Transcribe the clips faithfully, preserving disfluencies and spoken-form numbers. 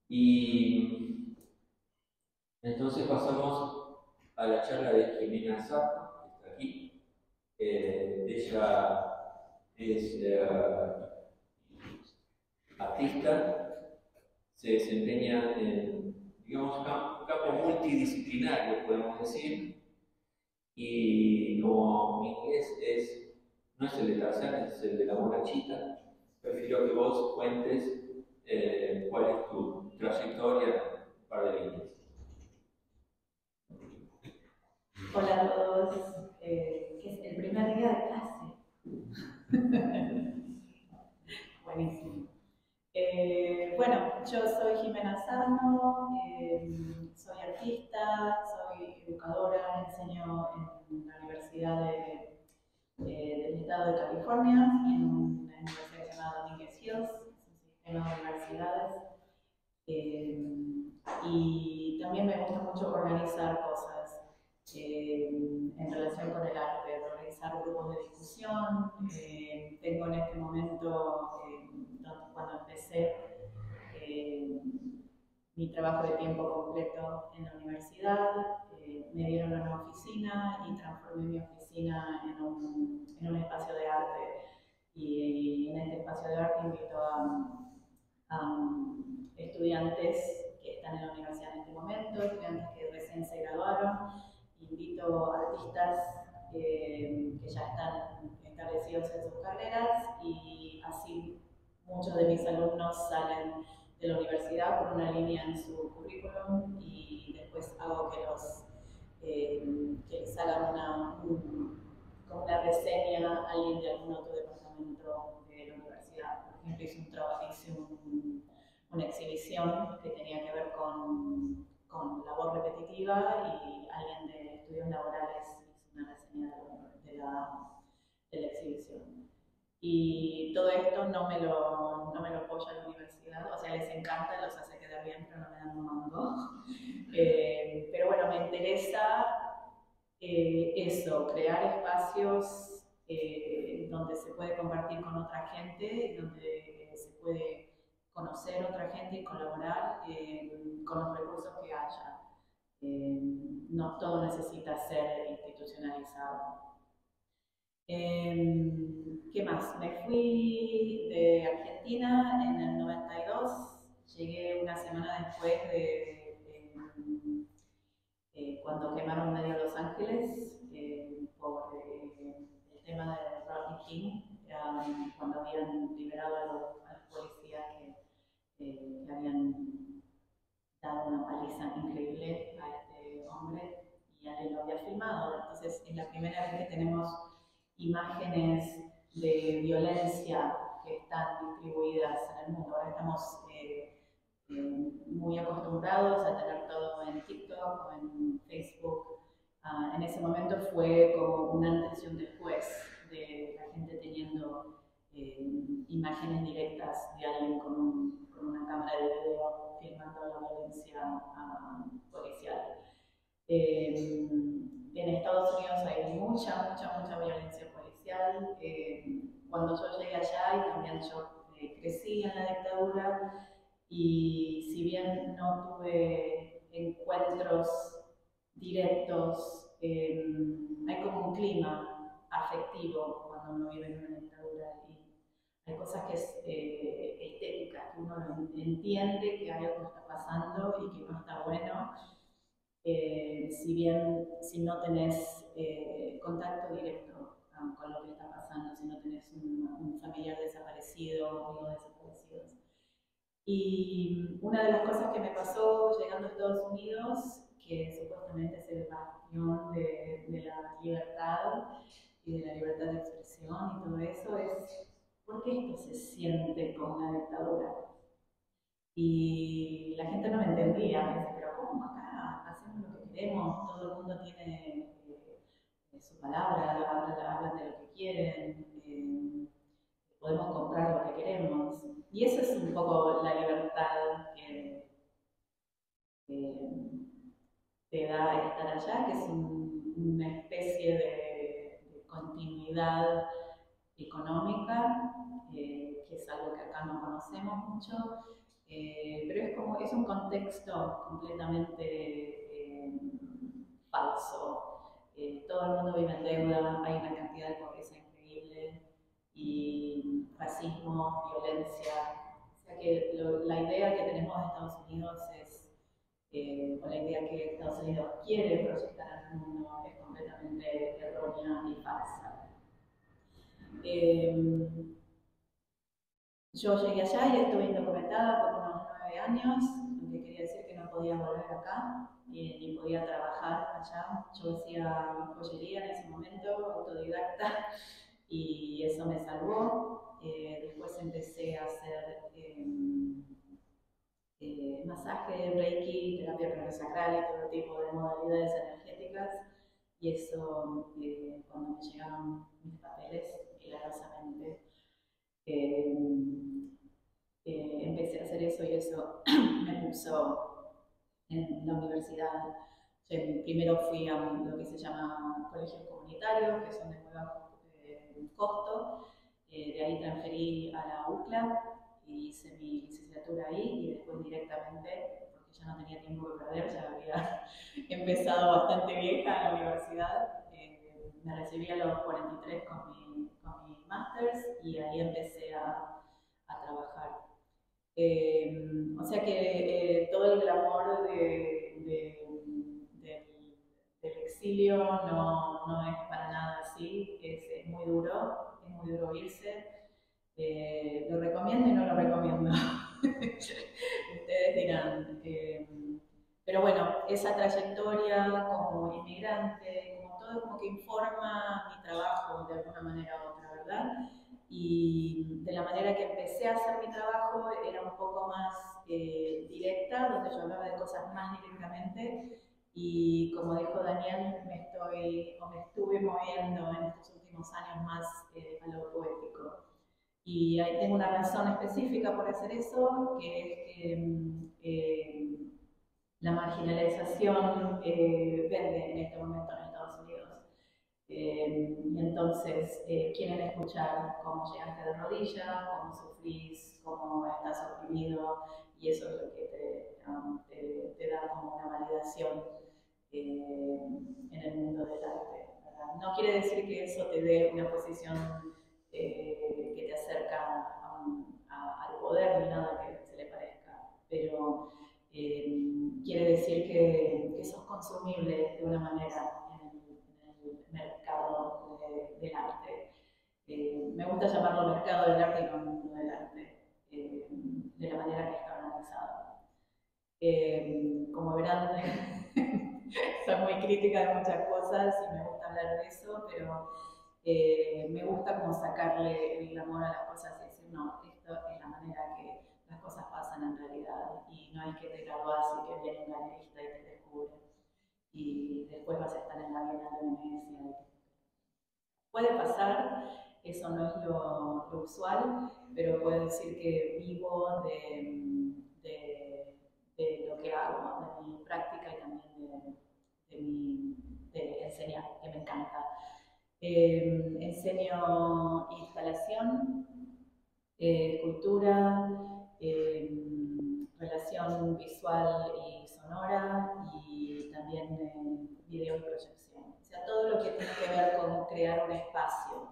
Y entonces pasamos a la charla de Jimena Zappa, que está aquí. Eh, ella es eh, artista, se desempeña en, digamos, un campo multidisciplinario, podemos decir, y como mi inglés es, no es el de Tarzán, es el de la monachita, prefiero que vos cuentes eh, cuál es tu trayectoria para el inglés. Hola a todos, eh, que es el primer día de clase. Buenísimo. Eh, bueno, yo soy Jimena Sarno, eh, soy artista, soy educadora, enseño en la Universidad de, eh, del Estado de California, en una universidad que se llama Dominguez Hills, es un sistema de universidades. Eh, y también me gusta mucho organizar cosas eh, en relación con el arte, organizar grupos de discusión. Eh, tengo en este momento, eh, cuando empecé eh, mi trabajo de tiempo completo en la universidad, eh, me dieron una oficina y transformé mi oficina en un, en un espacio de arte. Y, y en este espacio de arte invito a um, estudiantes que están en la universidad en este momento, estudiantes que recién se graduaron, invito a artistas eh, que ya están establecidos en sus carreras y así muchos de mis alumnos salen de la universidad con una línea en su currículum y después hago que, los, eh, que les hagan una, un, como una reseña a alguien de algún otro departamento de la universidad. Por ejemplo, hice, un trabajo, hice un, una exhibición que tenía que ver con, con labor repetitiva y alguien de estudios laborales hizo una reseña de la, de la exhibición. Y todo esto no me lo, no me lo apoya la universidad, o sea, les encanta, los hace quedar bien, pero no me dan un mango. Eh, pero bueno, me interesa eh, eso, crear espacios eh, donde se puede compartir con otra gente, y donde eh, se puede conocer otra gente y colaborar eh, con los recursos que haya. Eh, no todo necesita ser institucionalizado. Eh, ¿Qué más? Me fui de Argentina en el noventa y dos, llegué una semana después de, de, eh, cuando quemaron medio Los Ángeles eh, por eh, el tema de Rodney King, um, cuando habían liberado a los, a los policías que, eh, que habían dado una paliza increíble a este hombre y alguien lo había filmado. Entonces es la primera vez que tenemos imágenes de violencia que están distribuidas en el mundo. Ahora estamos eh, eh, muy acostumbrados a tener todo en TikTok o en Facebook. Uh, en ese momento fue como un antes y un después de la gente teniendo eh, imágenes directas de alguien con, un, con, una cámara de video filmando la violencia uh, policial. Eh, en Estados Unidos hay mucha, mucha, mucha violencia policial. Eh, cuando yo llegué allá, y también yo eh, crecí en la dictadura, y si bien no tuve encuentros directos, eh, hay como un clima afectivo cuando uno vive en una dictadura y hay cosas que es eh, estéticas, que uno entiende que hay algo que está pasando y que no está bueno, eh, si bien si no tenés eh, contacto directo um, con lo que está pasando, si no tenés un, un familiar desaparecido, amigos desaparecidos. Y una de las cosas que me pasó llegando a Estados Unidos, que supuestamente es el bastión de, de la libertad y de la libertad de expresión y todo eso, es ¿por qué esto se siente como una dictadura? Y la gente no me entendía, me decía, pero ¿cómo acá hacemos lo que queremos? Todo el mundo tiene eh, su palabra, hablan, hablan de lo que quieren, eh, podemos comprar lo que queremos. Y esa es un poco la libertad que, que te da estar allá, que es un, una especie de, de continuidad económica, eh, que es algo que acá no conocemos mucho, eh, pero es como, es un contexto completamente eh, falso. Eh, todo el mundo vive en deuda, hay una cantidad de pobreza increíble y racismo, violencia. O sea que lo, la idea que tenemos de Estados Unidos es, eh, o la idea que Estados Unidos quiere proyectar al mundo es completamente errónea y falsa. Eh, yo llegué allá y estuve indocumentada por unos nueve años, lo que quería decir que no podía volver acá, ni, ni podía trabajar allá. Yo hacía joyería en ese momento, autodidacta, y eso me salvó. Eh, después empecé a hacer eh, eh, masaje, reiki, terapia craniosacral y todo tipo de modalidades energéticas. Y eso, eh, cuando me llegaron mis papeles, milagrosamente, eh, eh, empecé a hacer eso y eso me puso en la universidad. Yo primero fui a lo que se llama colegios comunitarios, que son de muy bajo eh, costo. Eh, de ahí transferí a la U C L A y hice mi licenciatura ahí y después directamente, porque ya no tenía tiempo que perder, ya había empezado bastante vieja en la universidad. Eh, me recibí a los cuarenta y tres con mi, con mi másters y ahí empecé a, a trabajar. Eh, o sea que eh, todo el glamour de, de, de, del exilio no, no es para nada así, es, es muy duro, es muy duro irse. Eh, lo recomiendo y no lo recomiendo. Ustedes dirán. Eh, pero bueno, esa trayectoria como inmigrante, como todo, como que informa mi trabajo de alguna manera u otra, ¿verdad? Y de la manera que empecé a hacer mi trabajo era un poco más eh, directa, donde yo hablaba de cosas más directamente. Y como dijo Daniel, me estoy o me estuve moviendo en estos últimos años más eh, a lo poético. Y ahí tengo una razón específica por hacer eso, que es que eh, la marginalización eh, vende en este momento en Estados Unidos. Eh, y entonces eh, quieren escuchar cómo llegaste de rodillas, cómo sufrís, cómo estás oprimido, y eso es lo que te, um, te, te da como una validación eh, en el mundo del arte, ¿verdad? No quiere decir que eso te dé una posición eh, que te acerca a un, a, al poder ni nada que se le parezca, pero eh, quiere decir que, que sos consumible de una manera en el, en el mercado de, del arte. Eh, me gusta llamarlo mercado del arte y no mundo del arte, eh, de la manera que está organizado. Eh, como verán, soy muy crítica de muchas cosas y me gusta hablar de eso, pero eh, me gusta como sacarle el glamour a las cosas y decir, no, esto es la manera que las cosas pasan en realidad y no es que te grabas y que viene un galerista y te descubre y después vas a estar en la Bienal de Venecia. Puede pasar, eso no es lo, lo usual, pero puedo decir que vivo de, de, de lo que hago, de mi práctica y también de, de, mi, de enseñar, que me encanta. Eh, enseño instalación, eh, escultura, eh, relación visual y sonora y también eh, video y proyección. O sea, todo lo que tiene que ver con crear un espacio.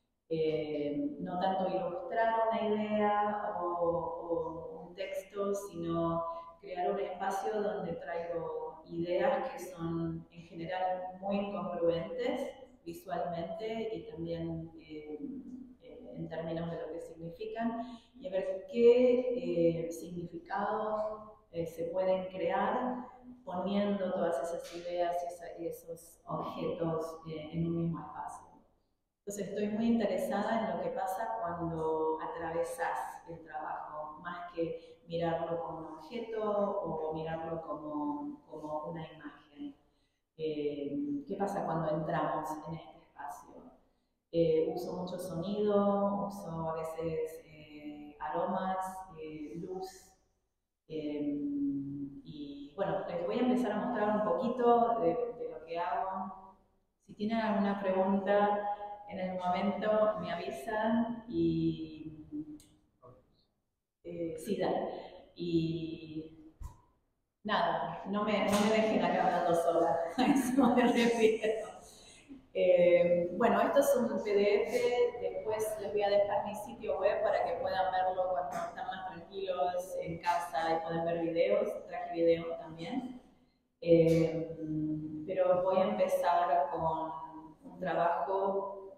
Eh, no tanto ilustrar una idea o, o un texto, sino crear un espacio donde traigo ideas que son en general muy congruentes visualmente y también eh, en términos de lo que significan y a ver qué eh, significados eh, se pueden crear poniendo todas esas ideas y esa, esos objetos eh, en un mismo espacio. Entonces estoy muy interesada en lo que pasa cuando atravesas el trabajo, más que mirarlo como un objeto o mirarlo como, como una imagen. Eh, ¿Qué pasa cuando entramos en este espacio? Eh, uso mucho sonido, uso a veces eh, aromas, eh, luz. Eh, y bueno, les voy a empezar a mostrar un poquito de, de lo que hago. Si tienen alguna pregunta en el momento, me avisan y eh, sí, dale. y nada, no me, no me dejen acá hablando sola, a eso me refiero. Eh, bueno, esto es un P D F, después les voy a dejar mi sitio web para que puedan verlo cuando están más tranquilos en casa y pueden ver videos, traje videos también. Eh, pero voy a empezar con un trabajo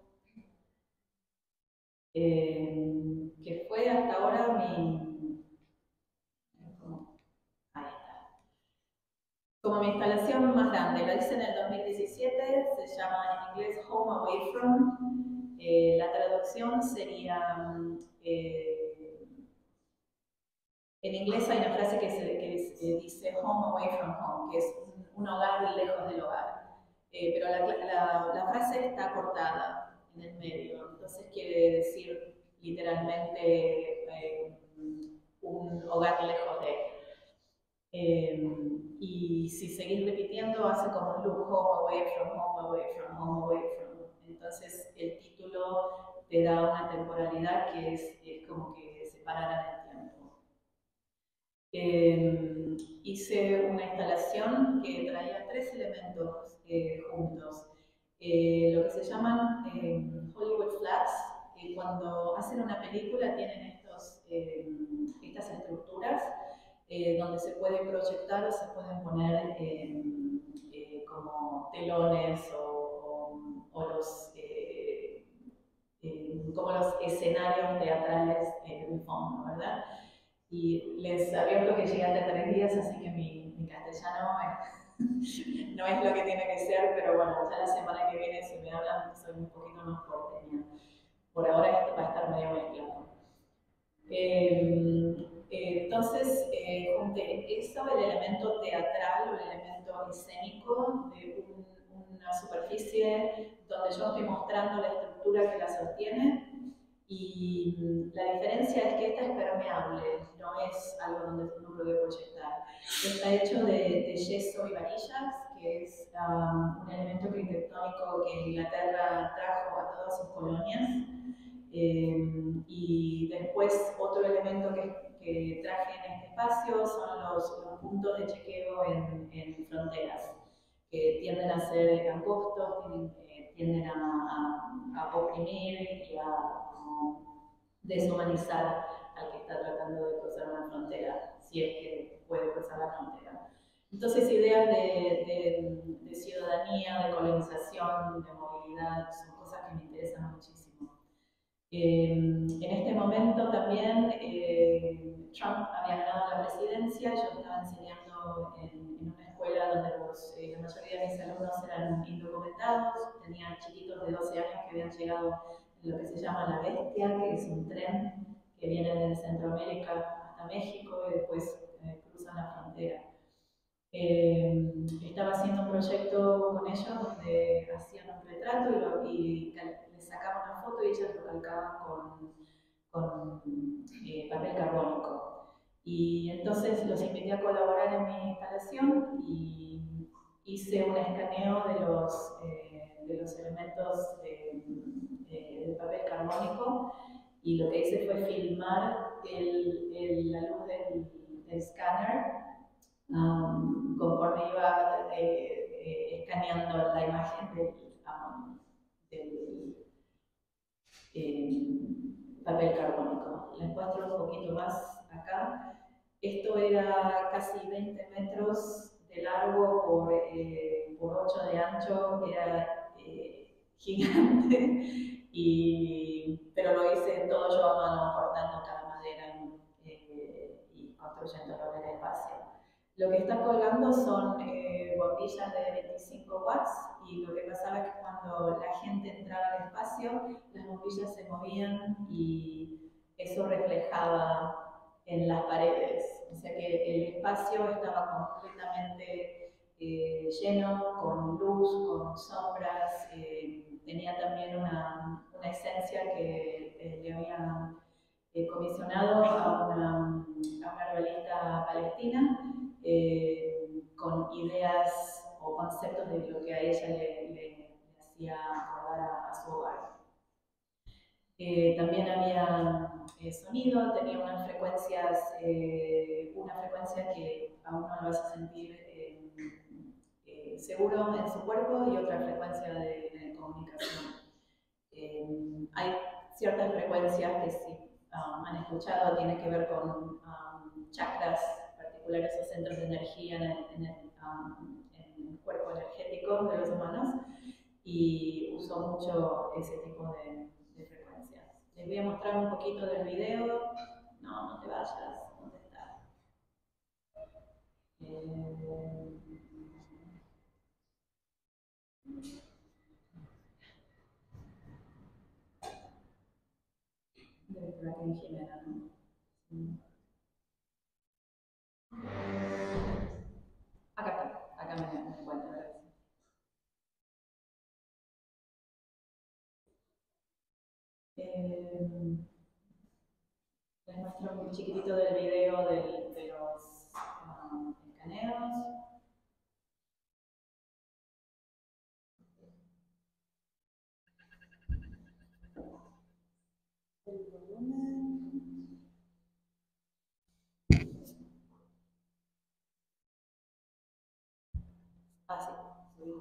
eh, que fue hasta ahora mi, ahí está, como mi instalación más grande. La hice en el dos mil diecisiete, se llama en inglés Home Away From. Eh, la traducción sería, eh, en inglés hay una frase que, se, que dice, dice Home Away From Home, que es un, un hogar lejos del hogar. Eh, pero la, la, la frase está cortada en el medio, entonces quiere decir literalmente eh, un hogar lejos de. Eh, y si seguís repitiendo, hace como un loop, home away from, home away from, home away from. Entonces el título te da una temporalidad que es, es como que se parara en el tiempo. Eh, hice una instalación que traía tres elementos eh, juntos. Eh, lo que se llaman eh, Hollywood Flats. Eh, cuando hacen una película tienen estos, eh, estas estructuras eh, donde se puede proyectar o se pueden poner eh, eh, como telones o, o, o los, eh, eh, como los escenarios teatrales eh, de fondo, ¿verdad? Y les advierto que llegué hace tres días, así que mi, mi castellano es, no es lo que tiene que ser, pero bueno, ya la semana que viene si me hablan soy un poquito más porteña. Por ahora esto va a estar medio mezclado. Eh, eh, entonces, eh, junté eso, el elemento teatral o el elemento escénico de un, una superficie donde yo estoy mostrando la estructura que la sostiene, y la diferencia es que esta es permeable, no es algo donde uno puede proyectar. Está hecho de, de yeso y varillas, que es um, un elemento arquitectónico que Inglaterra trajo a todas sus colonias. Eh, y después otro elemento que, que, traje en este espacio son los, los puntos de chequeo en, en, fronteras, que tienden a ser angostos, tienden, eh, tienden a, a, a, oprimir y a como, deshumanizar al que está tratando de cruzar una frontera, si es que puede cruzar la frontera. Entonces, ideas de, de, de ciudadanía, de colonización, de movilidad, son cosas que me interesan muchísimo. Eh, en este momento también eh, Trump había ganado la presidencia, yo estaba enseñando en, en una escuela donde los, eh, la mayoría de mis alumnos eran indocumentados, tenían chiquitos de doce años que habían llegado en lo que se llama La Bestia, que es un tren que viene de Centroamérica hasta México y después eh, cruzan la frontera. Eh, estaba haciendo un proyecto con ellos donde hacían un retrato y, lo, y les sacaba una foto y ellos lo calcaban con, con eh, papel carbónico. Y entonces los invité a colaborar en mi instalación y hice un escaneo de los, eh, de los elementos de, de, de papel carbónico, y lo que hice fue filmar el, el, la luz del, del escáner Um, conforme iba eh, eh, escaneando la imagen del, um, del eh, papel carbónico. Les muestro un poquito más acá. Esto era casi veinte metros de largo por, eh, por ocho de ancho, era eh, gigante, y, pero lo hice todo yo a mano, cortando cada madera eh, y construyéndolo en el espacio. Lo que está colgando son eh, bombillas de veinticinco watts, y lo que pasaba es que cuando la gente entraba al espacio, las bombillas se movían y eso reflejaba en las paredes. O sea que el espacio estaba completamente eh, lleno, con luz, con sombras, eh, tenía también una, una esencia que eh, le habían eh, comisionado a una, a una arbolista palestina, eh, con ideas o conceptos de lo que a ella le, le, le hacía acordar a, a su hogar. Eh, también había eh, sonido, tenía unas frecuencias, eh, una frecuencia que a uno lo hace sentir eh, eh, seguro en su cuerpo y otra frecuencia de, de comunicación. Eh, hay ciertas frecuencias que si um, han escuchado tienen que ver con um, chakras particulares o centros de energía en el, en el, um, en el cuerpo energético de los humanos, y uso mucho ese tipo de, de frecuencias. Les voy a mostrar un poquito del video. No, no te vayas. ¿Dónde está? Eh... Debe estar aquí en Jimena, ¿no? Sí. Acá está, acá me, me encuentro. Eh, les muestro un chiquitito del video de, de los um, escaneos. El volumen. Ah, sí, subí.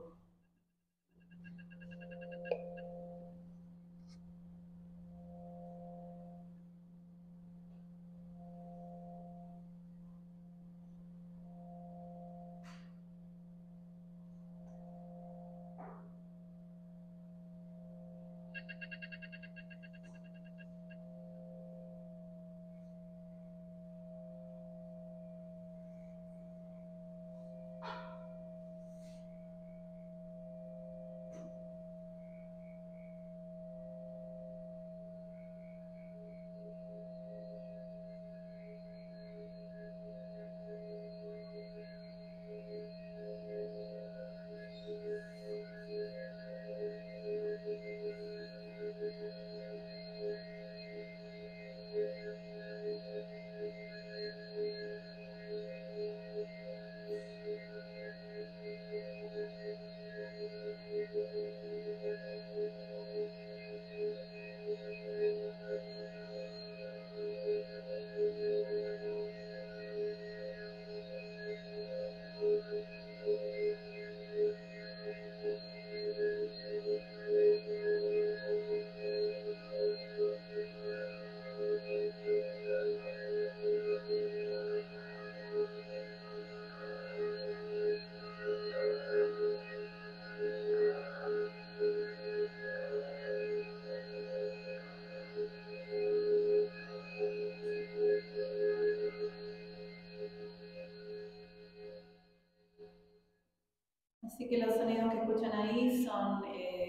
Así que los sonidos que escuchan ahí son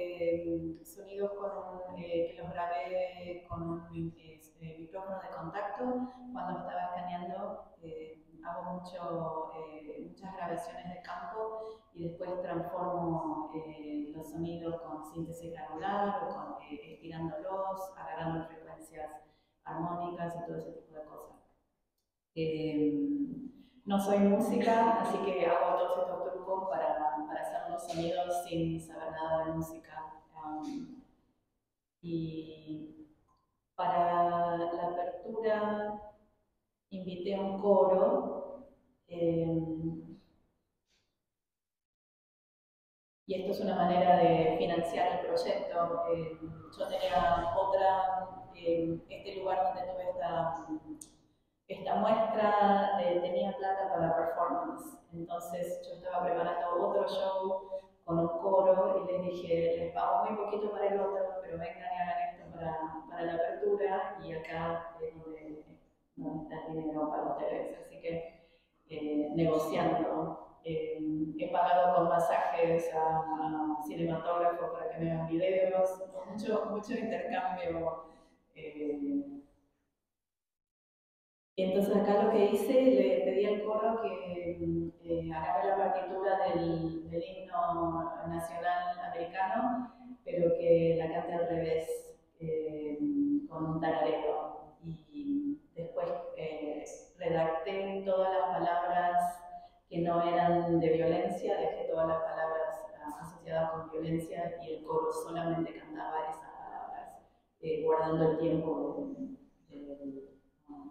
eh, sonidos con un, eh, que los grabé con un eh, micrófono de contacto cuando estaba escaneando. Eh, hago mucho, eh, muchas grabaciones de campo y después transformo eh, los sonidos con síntesis granular o con, eh, estirándolos, agarrando frecuencias armónicas y todo ese tipo de cosas. Eh, no soy música, así que hago todos estos trucos para, para hacer los sonidos sin saber nada de música. Um, y para la apertura invité a un coro. Eh, y esto es una manera de financiar el proyecto. Eh, yo tenía otra, eh, este lugar donde tuve esta esta muestra eh, tenía plata para performance, entonces yo estaba preparando otro show con un coro y les dije, les pago muy poquito para el otro, pero vengan y hagan esto para, para la apertura, y acá es donde, donde está el dinero para ustedes. Así que eh, negociando. Eh, he pagado con masajes a, a cinematógrafos para que me hagan videos, mucho, mucho intercambio. Eh, Y entonces acá lo que hice, le pedí al coro que eh, agarre la partitura del, del himno nacional americano, pero que la cante al revés, eh, con un tarareo. Y después eh, redacté todas las palabras que no eran de violencia, dejé todas las palabras uh, asociadas con violencia, y el coro solamente cantaba esas palabras, eh, guardando el tiempo de, del, um,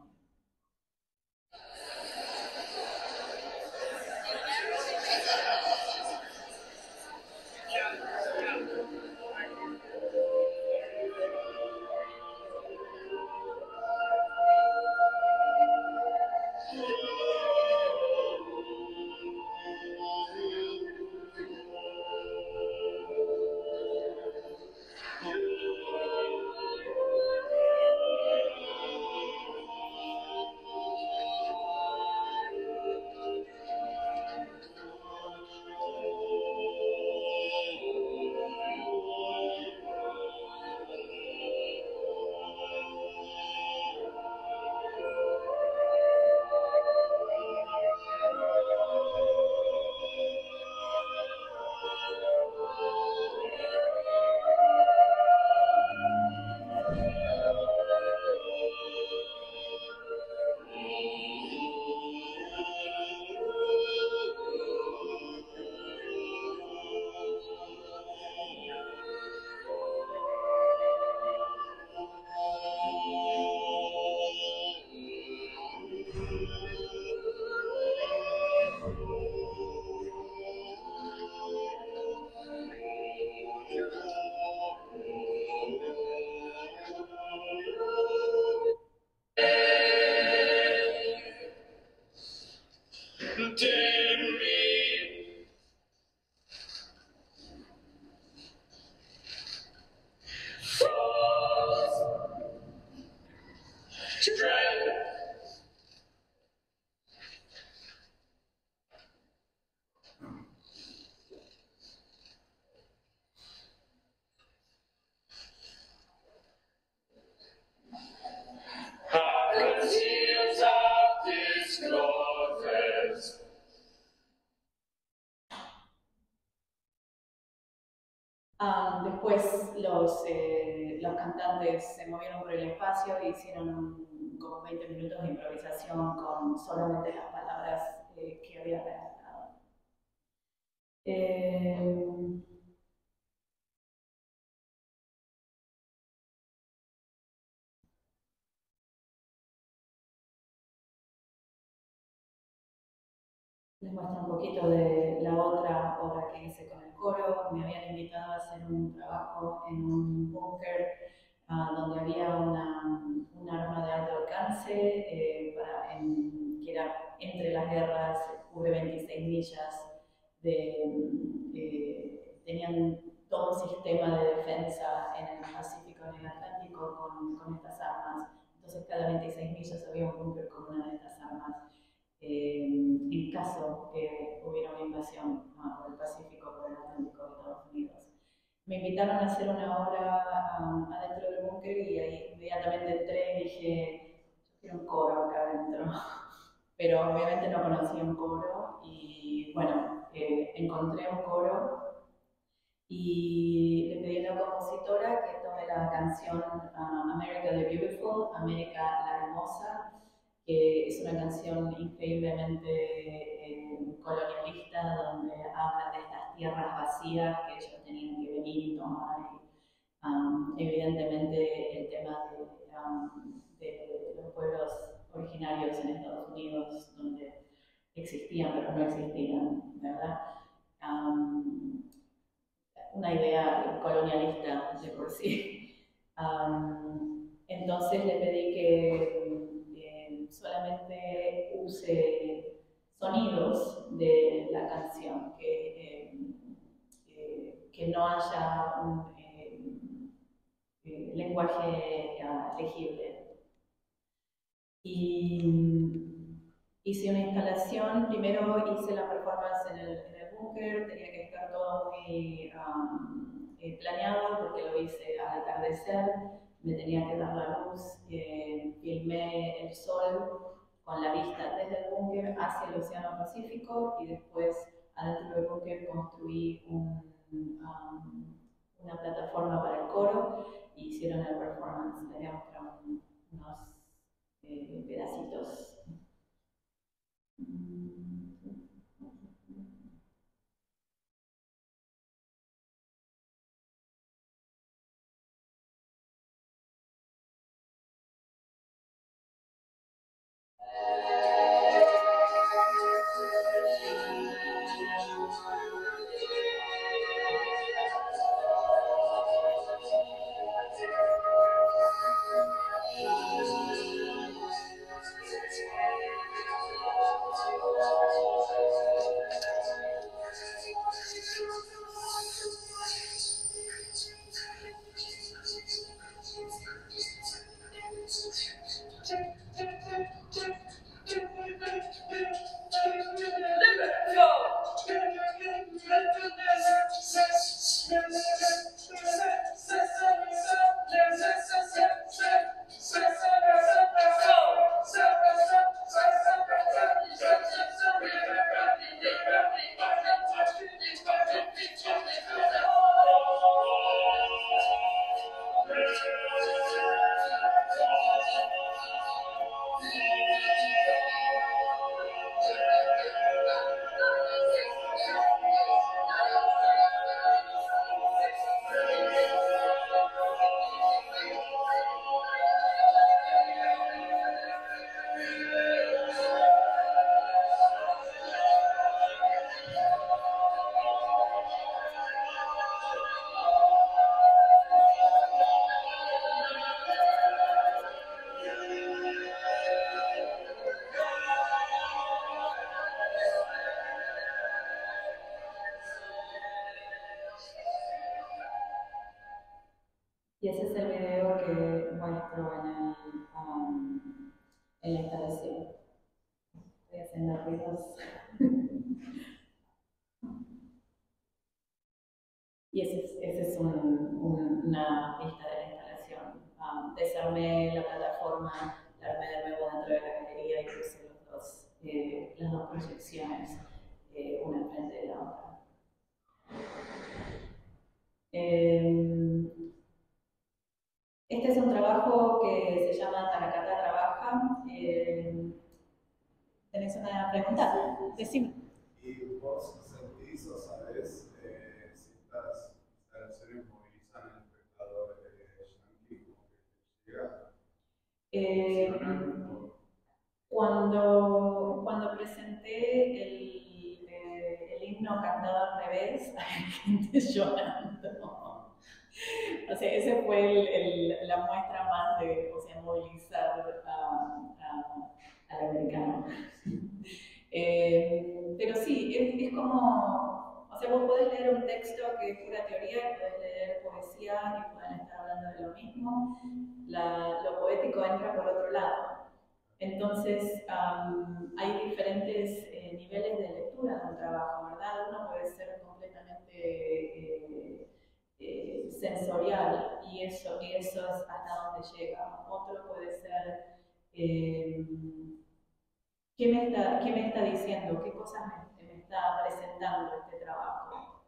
Um, después los, eh, los cantantes se movieron por el espacio e hicieron un- como veinte minutos de improvisación con solamente las palabras eh, que había redactado. Eh, Les muestro un poquito de la otra obra que hice con el coro. Me habían invitado a hacer un trabajo en un búnker uh, donde había una, un arma de alto alcance eh, para, en, que era entre las guerras, cubre veintiséis millas. De, eh, tenían todo un sistema de defensa en el Pacífico, en el Atlántico, con, con estas armas. Entonces, cada veintiséis millas había un búnker con una de estas armas. Eh, en caso que hubiera una invasión uh, por el Pacífico, por el Atlántico de Estados Unidos. Me invitaron a hacer una obra um, adentro del búnker y ahí inmediatamente entré y dije, yo quiero un coro acá adentro. Pero obviamente no conocía un coro y bueno, eh, encontré un coro y le pedí a una compositora que tome la canción uh, America the Beautiful, América la Hermosa, que es una canción increíblemente eh, colonialista, donde habla de estas tierras vacías que ellos tenían que venir y tomar. Y, um, evidentemente el tema de, um, de los pueblos originarios en Estados Unidos, donde existían pero no existían, ¿verdad? Um, una idea colonialista de por sí. Um, entonces le pedí que, que solamente use sonidos de la canción, que, eh, eh, que no haya un eh, eh, lenguaje uh, legible. Y hice una instalación, primero hice la performance en el, en el búnker, tenía que estar todo muy um, eh, planeado porque lo hice al atardecer, me tenía que dar la luz, eh, filmé el sol con la vista desde el búnker hacia el Océano Pacífico y después adentro del búnker construí un, um, una plataforma para el coro y hicieron el performance, les voy a mostrar unos eh, pedacitos. Y ese es el video que muestro en, el, um, en la instalación. Estoy haciendo ruidos. Y ese es, ese es un, un, una vista de la instalación. Um, desarmé la plataforma, la armé de nuevo dentro de la galería y puse los dos, eh, las dos proyecciones, eh, una enfrente de la otra. Eh, este es un trabajo que se llama Tanakata Trabaja. Eh, ¿Tenés una pregunta? Decime. ¿Y vos sentís o sabés eh, si estas instalaciones movilizan al espectador eh, yankee como que llega? Eh, cuando, cuando presenté el, eh, el himno cantado al revés, hay gente llorando. O sea, ese fue el, el, la muestra más de, o sea, movilizar a, a, al americano. Eh, pero sí, es, es como, o sea, vos podés leer un texto que es pura teoría, y podés leer poesía y pueden estar hablando de lo mismo. La, lo poético entra por otro lado. Entonces, um, hay diferentes eh, niveles de lectura de un trabajo, ¿verdad? Uno puede ser completamente eh, eh, sensorial y eso, y eso es hasta donde llega. Otro puede ser, eh, ¿qué, me está, ¿qué me está diciendo? ¿Qué cosas me, me está presentando este trabajo?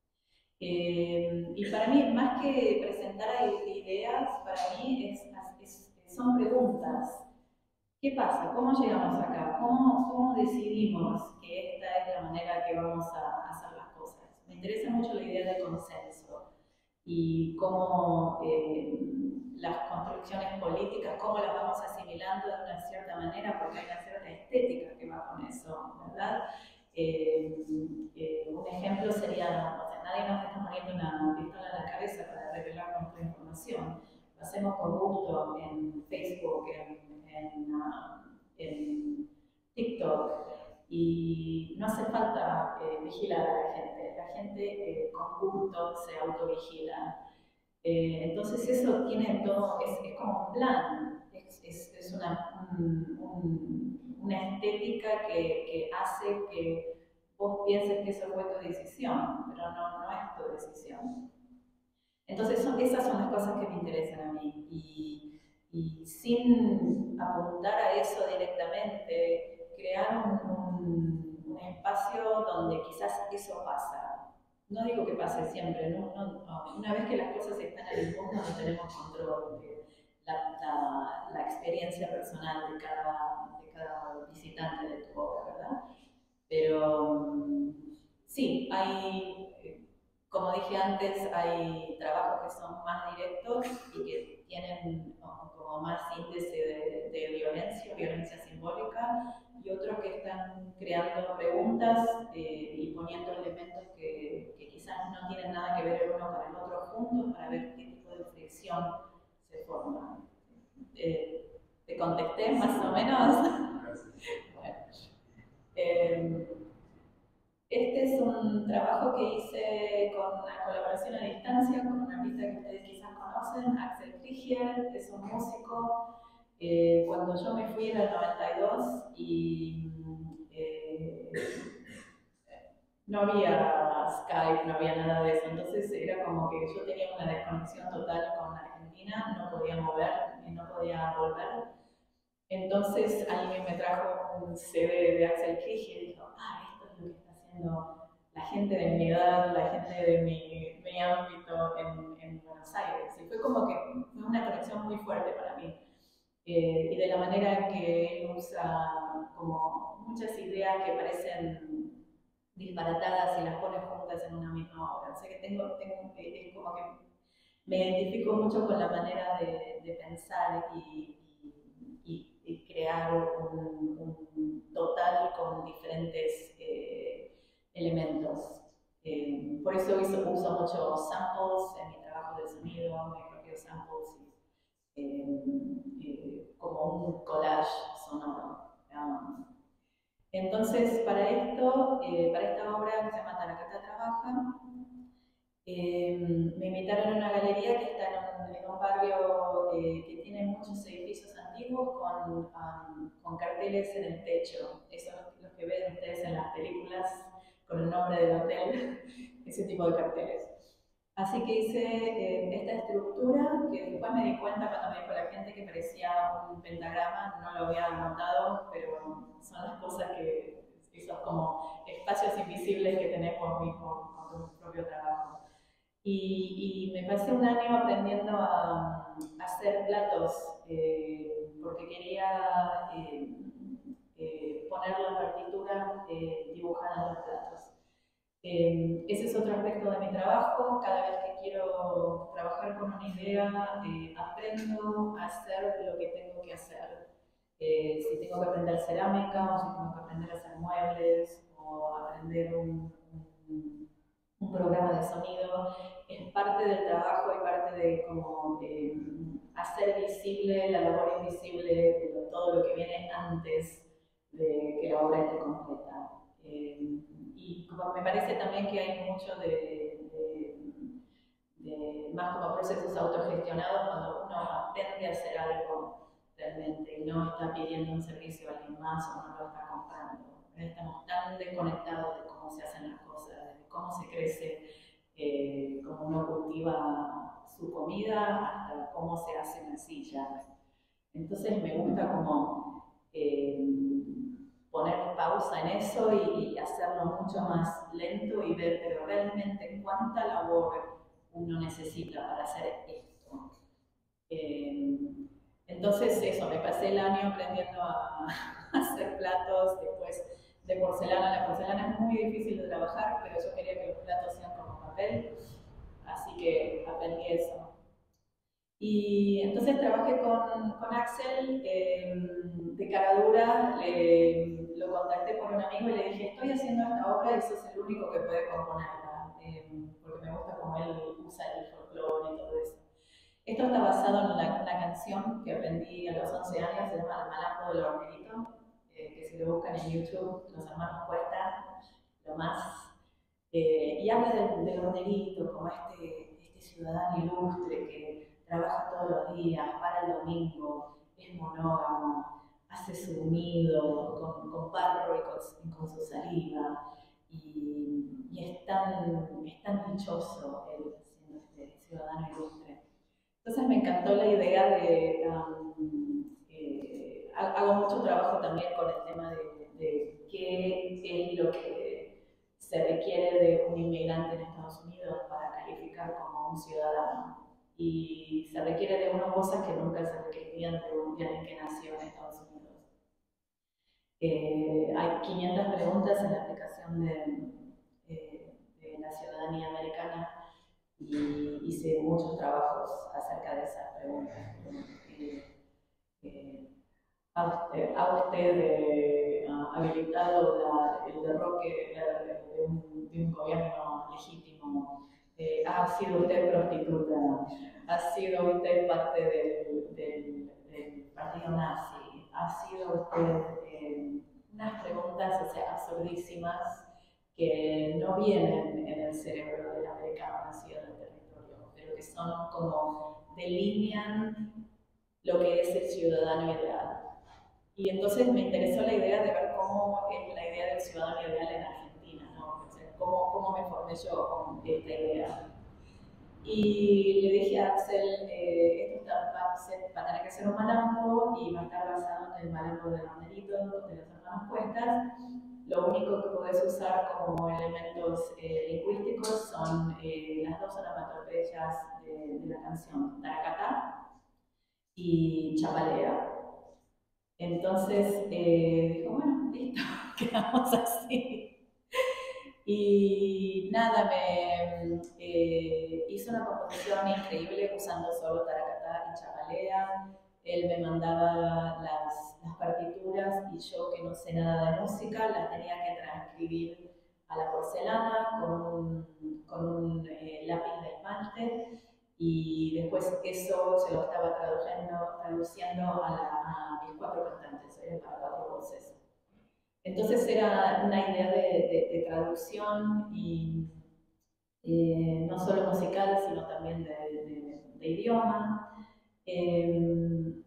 Eh, y para mí, más que presentar ideas, para mí es, es, son preguntas. ¿Qué pasa? ¿Cómo llegamos acá? ¿Cómo, ¿Cómo decidimos que esta es la manera que vamos a hacer las cosas? Me interesa mucho la idea de consenso y cómo eh, las construcciones políticas, cómo las vamos asimilando de una cierta manera, porque hay una cierta estética que va con eso, ¿verdad? Eh, eh, un ejemplo sería, o sea, nadie nos está poniendo una pistola en la cabeza para revelar nuestra información. Lo hacemos con gusto en Facebook, en, en, uh, en TikTok, y no hace falta eh, vigilar a la gente. La gente eh, con gusto se autovigila. Eh, entonces eso tiene todo, es, es como un plan, es, es, es una, un, un, una estética que, que hace que vos pienses que eso fue tu decisión, pero no, no es tu decisión. Entonces son, esas son las cosas que me interesan a mí y, y sin apuntar a eso directamente, crear un, un, un espacio donde quizás eso pasa. No digo que pase siempre, no, no, no. Una vez que las cosas están en el mundo no tenemos control de la, la, la experiencia personal de cada, de cada visitante de tu obra, ¿verdad? Pero sí, hay, como dije antes, hay trabajos que son más directos y que tienen como más índice de, de violencia, violencia simbólica, y otros que están creando preguntas eh, y poniendo elementos que, que quizás no tienen nada que ver el uno con el otro juntos para ver qué tipo de fricción se forma. Eh, ¿Te contesté más o menos? Bueno. Eh, Este es un trabajo que hice con una colaboración a distancia con un artista que ustedes quizás conocen, Axel Krieger, es un músico. Eh, cuando yo me fui era el noventa y dos y eh, no había Skype, no había nada de eso, entonces era como que yo tenía una desconexión total con Argentina, no podía mover, no podía volver. Entonces alguien me trajo un C D de Axel Krieger y dijo, ah, esto es lo que está haciendo la gente de mi edad, la gente de mi, mi ámbito en, en Buenos Aires. Y fue como que fue una conexión muy fuerte para mí. Eh, y de la manera que él usa como muchas ideas que parecen disparatadas y las pone juntas en una misma obra. O sea que tengo, tengo es como que me identifico mucho con la manera de, de pensar y, y, y crear un, un, total con diferentes eh, elementos. Eh, por eso uso, uso muchos samples en mi trabajo de sonido, mis propios samples, eh, eh, como un collage sonoro. Um, entonces, para esto, eh, para esta obra que se llama Tanakata Trabaja, Eh, me invitaron a una galería que está en un, en un barrio eh, que tiene muchos edificios antiguos con, um, con carteles en el techo. Esos los que ven ustedes en las películas con el nombre del hotel, ese tipo de carteles. Así que hice eh, esta estructura que después me di cuenta cuando me dijo la gente que parecía un pentagrama, no lo había notado, pero son las cosas que, esos como espacios invisibles que tenemos mismo con tu propio trabajo. Y, y me pasé un año aprendiendo a, a hacer platos, eh, porque quería eh, eh, poner la partitura eh, dibujada en los platos. Eh, ese es otro aspecto de mi trabajo. Cada vez que quiero trabajar con una idea, eh, aprendo a hacer lo que tengo que hacer. Eh, si tengo que aprender cerámica, o si tengo que aprender a hacer muebles, o aprender un, un, un programa de sonido, es parte del trabajo y parte de como eh, hacer visible la labor invisible de todo lo que viene antes de que la obra esté completa. Eh, y como me parece también que hay mucho de, de, de más como procesos autogestionados cuando uno aprende a hacer algo realmente y no está pidiendo un servicio a alguien más o no lo está comprando. Estamos tan desconectados de cómo se hacen las cosas, de cómo se crece, eh, cómo uno cultiva su comida, hasta cómo se hace una silla. Entonces me gusta como eh, poner pausa en eso y, y hacerlo mucho más lento y ver pero realmente cuánta labor uno necesita para hacer esto. Eh, entonces eso, me pasé el año aprendiendo a, a hacer platos, después de porcelana. La porcelana es muy difícil de trabajar, pero yo quería que los platos sean como papel, así que aprendí eso. Y entonces trabajé con, con Axel, eh, de cara dura, le, lo contacté por un amigo y le dije, estoy haciendo esta obra y sos el único que puede componerla, eh, porque me gusta cómo él usa el folclore y todo eso. Esto está basado en una, una canción que aprendí a los once años, se llama El Malambo del Hornerito, eh, que si lo buscan en YouTube, los hermanos Cuesta, lo más. Eh, y habla del, del hornerito como este, este ciudadano ilustre que trabaja todos los días, para el domingo, es monógamo, hace su nido con, con barro y con, con su saliva, y, y es, tan, es tan dichoso él siendo este ciudadano ilustre. Entonces me encantó la idea de, um, eh, hago mucho trabajo también con el tema de, de qué es lo que se requiere de un inmigrante en Estados Unidos para calificar como un ciudadano. Y se requiere de unas cosas que nunca se requerían de un alguien que nació en Estados Unidos. Eh, hay quinientas preguntas en la aplicación de, eh, de la ciudadanía americana y hice muchos trabajos acerca de esas preguntas. Eh, eh, ¿Ha usted, ha usted eh, habilitado la, el derroque la, de, un, de un gobierno legítimo? Eh, ¿Ha sido usted prostituta? ¿Ha sido usted parte del, del, del partido nazi? ¿Ha sido usted eh, unas preguntas, o sea, absurdísimas que no vienen en el cerebro del americano nacido en el territorio, pero que son como delinean lo que es el ciudadano ideal? Y entonces me interesó la idea de ver cómo es la idea del ciudadano ideal en Argentina, ¿no? O sea, cómo, cómo me formé yo con esta idea. Y le dije a Axel, eh, esto está, va, a ser, va a tener que ser un malambo y va a estar basado en el malambo de Banderito, de los hermanos Cuestas. Lo único que podés usar como elementos eh, lingüísticos son eh, las dos onomatopeyas de, de la canción, Taracatá y Chapalea. Entonces eh, dijo, bueno, listo, quedamos así. Y nada, me eh, hizo una composición increíble usando solo taracatá y chapalea. Él me mandaba las, las partituras y yo, que no sé nada de música, las tenía que transcribir a la porcelana con un, con un eh, lápiz de esmalte, y después eso se lo estaba traduciendo, traduciendo a, la, a mis cuatro cantantes, ¿eh? Para cuatro voces. Entonces era una idea de, de, de traducción y eh, no solo musical, sino también de, de, de idioma. Eh,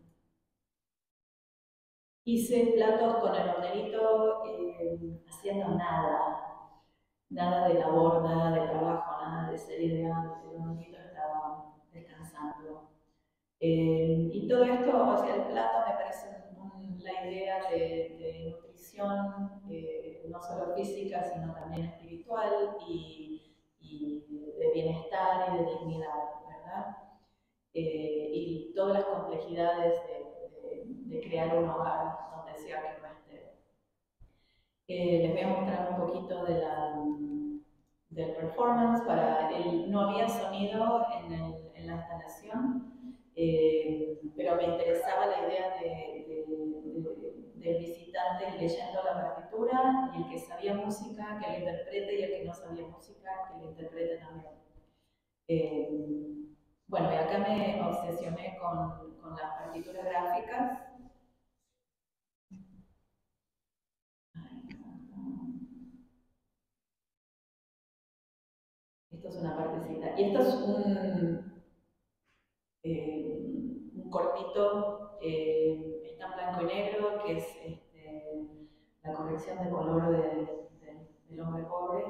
hice platos con el hornerito eh, haciendo nada, nada de labor, nada de trabajo, nada de serie de antes. El hornerito estaba descansando. Eh, y todo esto, o sea, el plato me parece un, la idea de, de nutrición, eh, no solo física, sino también espiritual y, y de bienestar y de dignidad, ¿verdad? Eh, y todas las complejidades de, de, de, crear un hogar donde sea que no esté. Eh, les voy a mostrar un poquito de la, del performance. Para el, no había sonido en, el, en la instalación. Eh, pero me interesaba la idea de, de, de, del visitante leyendo la partitura y el que sabía música que la interprete y el que no sabía música que la interprete también. Eh, bueno, y acá me obsesioné con, con las partituras gráficas. Esto es una partecita. Y esto es un... Eh, un cortito, eh, está en blanco y negro, que es este, la corrección de color de, de, del hombre pobre.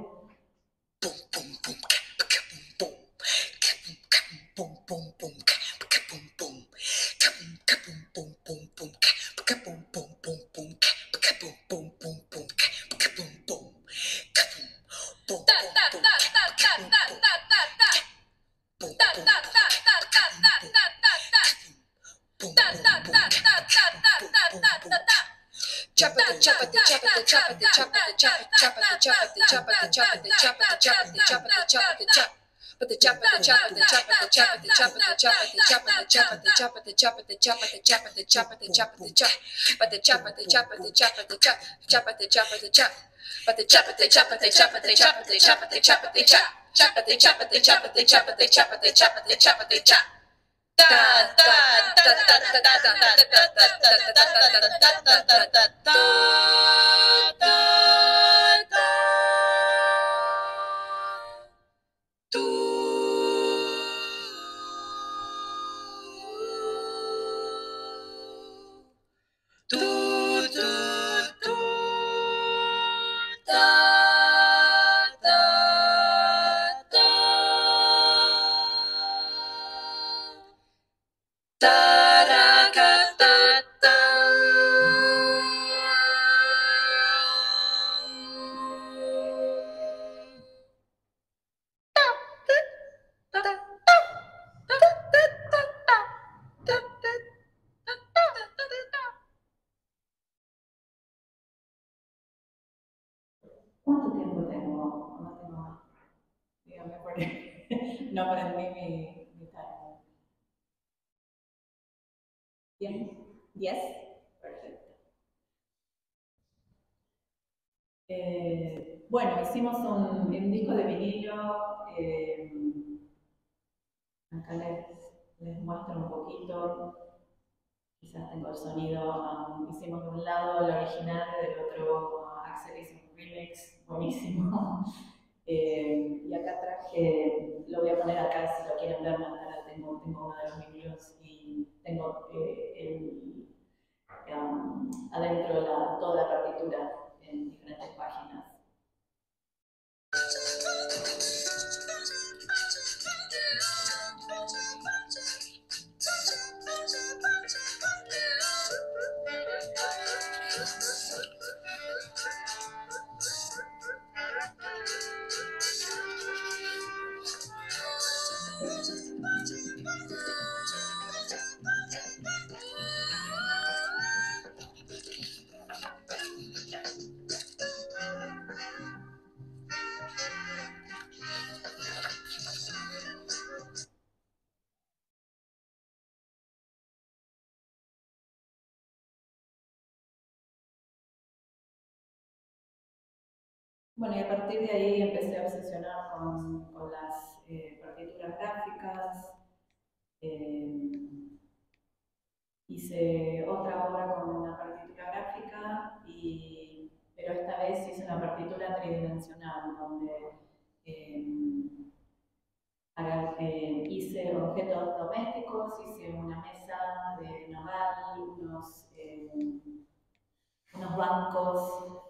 But the chop, but the chop, but the chop, but the chop, but the chop, but the chop, but the chop, but the chop, but the chop, but the chop, but the chop, but the chop, but the chop, but the chop, but the chop, but the chop, but the chop, but the chop, but the chop, chop, but the chop, but the chop, but the chop, but the chop, but the chop, but the chop, but the chop, but the chop, but the chop, chop, but the chop, but the chop, but the chop, but the chop, but the chop, but the chop, but the chop. Da da da da da da da da da da da da da ¿Cuánto tiempo tengo? No tengo. Dígame porque no aprendí mi, mi time. ¿Bien? ¿Diez? Perfecto. Eh, bueno, hicimos un, un disco de vinilo. Eh, acá les, les muestro un poquito. Quizás tengo el sonido. Um, hicimos de un lado el original, del otro uh, Axel hizo un remix buenísimo. Eh, y acá traje, lo voy a poner acá si lo quieren ver más tarde, tengo, tengo uno de los vinilos y tengo eh, el, um, adentro la, toda la partitura en diferentes páginas. Bueno, y a partir de ahí empecé a obsesionar con, con las eh, partituras gráficas. Eh, hice otra obra con una partitura gráfica, y, pero esta vez hice una partitura tridimensional, donde eh, eh, hice objetos domésticos, hice una mesa de nogal, unos, eh, unos bancos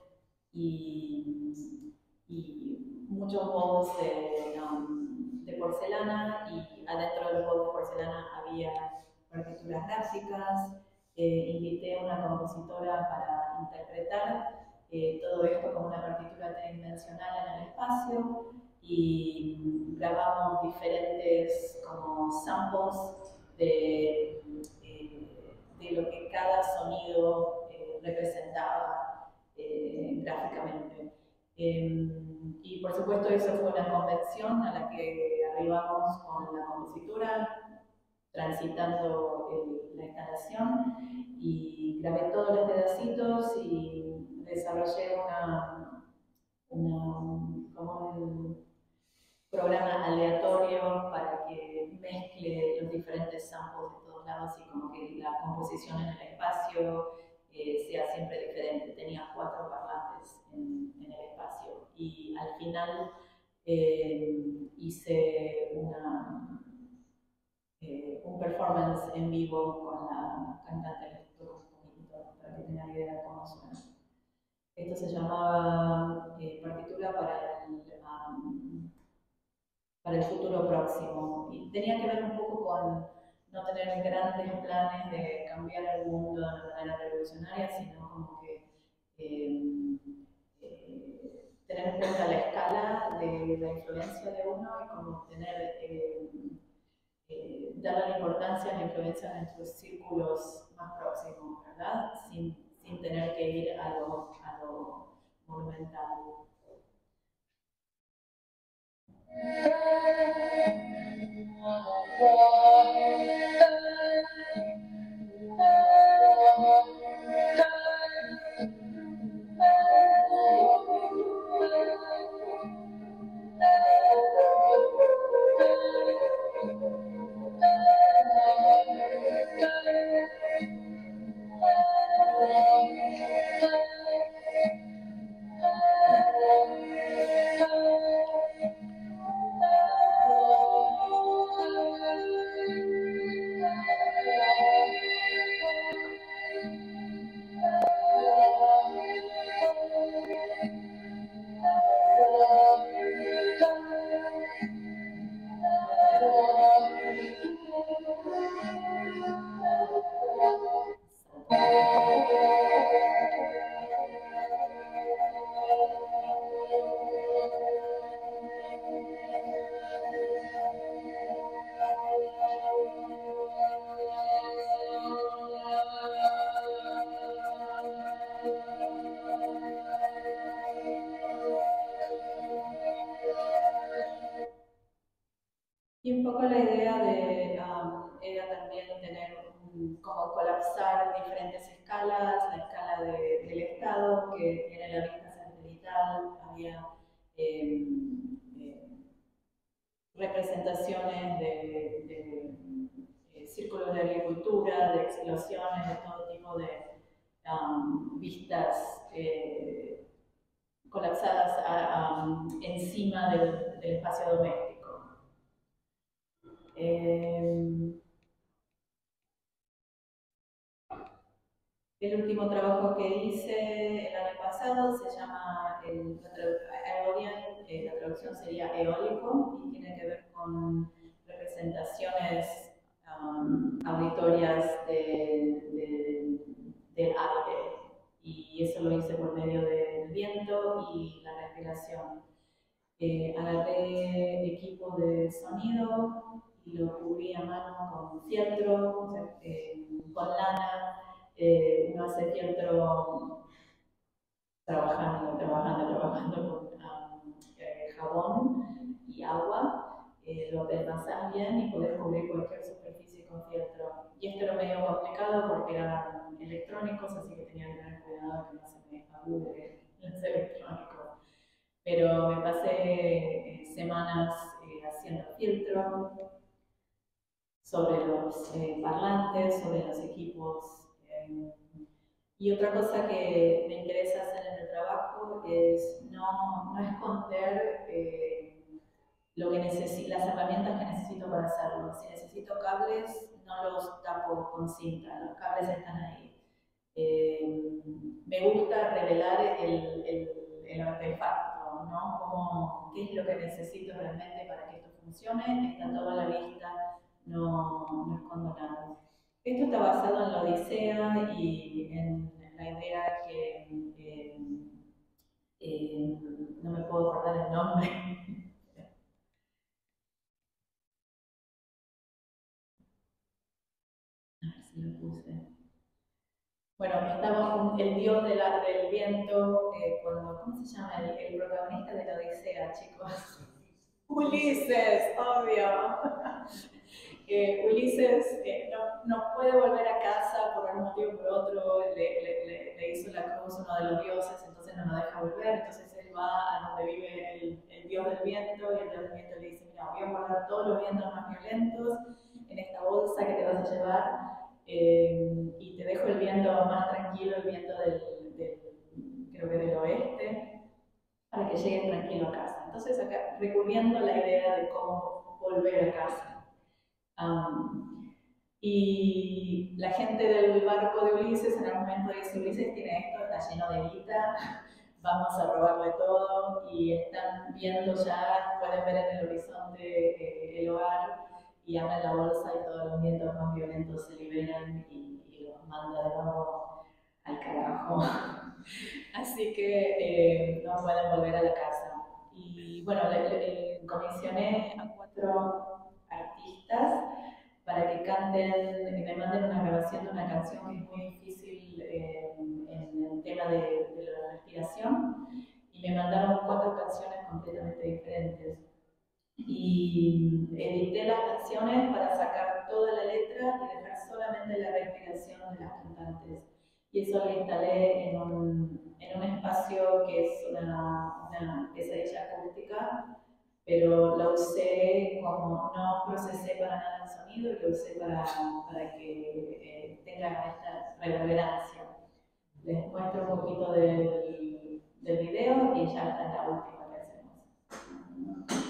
y, y muchos bowls de, um, de porcelana, y adentro de los bowls de porcelana había partituras gráficas. Eh, invité a una compositora para interpretar eh, todo esto como una partitura tridimensional en el espacio, y grabamos diferentes como samples de, eh, de lo que cada sonido eh, representaba eh, gráficamente. Eh, y por supuesto eso fue una convención a la que arribamos con la compositora, transitando el, la instalación, y grabé todos los pedacitos y desarrollé una, una, como un programa aleatorio para que mezcle los diferentes samples de todos lados y como que la composición en el espacio eh, sea siempre diferente. Tenía cuatro parlantes en, en el espacio, y al final eh, hice una, eh, un performance en vivo con la cantante. Les toco un poquito para que tengan idea de cómo suena. Esto se llamaba eh, partitura para el, um, para el futuro próximo, y tenía que ver un poco con no tener grandes planes de cambiar el mundo de una manera revolucionaria, sino como que eh, eh, tener en cuenta la escala de la influencia de uno, y como tener eh, eh, darle la importancia a la influencia de nuestros círculos más próximos, ¿verdad? Sin, sin tener que ir a lo, a lo monumental. Y un poco la idea de, um, era también tener un, como colapsar diferentes escalas, la escala de, del Estado, que tiene la vista satelital, había eh, eh, representaciones de, de eh, círculos de agricultura, de explosiones, de todo tipo de um, vistas eh, colapsadas a, um, encima del, del espacio doméstico. Eh, el último trabajo que hice el año pasado se llama, el, la, Aeolian, eh, la traducción sería eólico, y tiene que ver con representaciones um, auditorias de, de, del aire, y eso lo hice por medio del viento y la respiración. Eh, agarré equipo de sonido y lo cubrí a mano con fieltro, o sea, eh, con lana. Eh, uno hace fieltro trabajando, trabajando, trabajando con um, eh, jabón y agua. Eh, lo desmasas bien y podés cubrir cualquier superficie con fieltro. Y esto era medio complicado porque eran electrónicos, así que tenía que tener cuidado de que no se me apure los electrónicos. Pero me pasé eh, semanas eh, haciendo filtro sobre los eh, parlantes, sobre los equipos. Eh, y otra cosa que me interesa hacer en el trabajo es no, no esconder eh, lo que necesito, las herramientas que necesito para hacerlo. Si necesito cables, no los tapo con cinta, los cables están ahí. Eh, me gusta revelar el, el, el artefacto, ¿no? Como, ¿qué es lo que necesito realmente para que esto funcione? Está todo a la vista, no, no escondo nada. Esto está basado en la Odisea y en la idea que eh, eh, no me puedo acordar el nombre. A ver si lo puse. Bueno, estaba un, el dios de la, del viento, eh, cuando, ¿cómo se llama el, el protagonista de la Odisea, chicos? Ulises, obvio. Eh, Ulises eh, no, no puede volver a casa por un motivo o por otro, le, le, le, le hizo la cruz uno de los dioses, entonces no lo deja volver, entonces él va a donde vive el, el dios del viento y el dios del viento le dice, mira, voy a guardar todos los vientos más violentos en esta bolsa que te vas a llevar eh, y te dejo el viento más tranquilo, el viento del, del creo que del oeste, para que llegues tranquilo a casa. Entonces acá recurriendo a la idea de cómo volver a casa. Um, y la gente del barco de Ulises en algún momento dice, Ulises tiene esto, está lleno de guita, vamos a robarle todo, y están viendo ya, pueden ver en el horizonte eh, el hogar, y abren la bolsa y todos los vientos más violentos se liberan y, y los manda de nuevo al carajo. Así que eh, no pueden volver a la casa. Y bueno, le, le, comisioné a cuatro artistas para que canten y me manden una grabación de una canción que es muy difícil eh, en el tema de, de la respiración, y me mandaron cuatro canciones completamente diferentes. Y edité las canciones para sacar toda la letra y dejar solamente la respiración de las cantantes. Y eso lo instalé en un, en un espacio que es una, una pesadilla acústica, pero la usé como, no procesé para nada el sonido y lo usé para, para que eh, tenga esta reverberancia. Les muestro un poquito del, del video y ya está la última que hacemos.